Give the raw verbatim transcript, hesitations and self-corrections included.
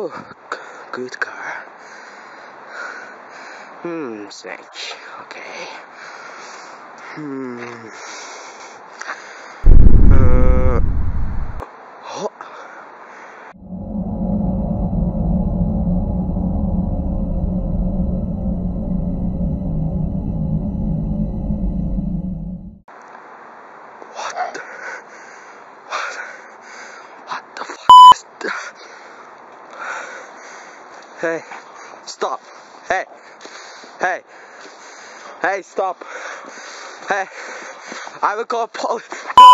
Oh, g- good car. Hmm, snake. Okay. Hmm. Uh. Oh. What the? What? What the fuck is that? Hey, stop. Hey, hey, hey, stop. Hey, I will call police.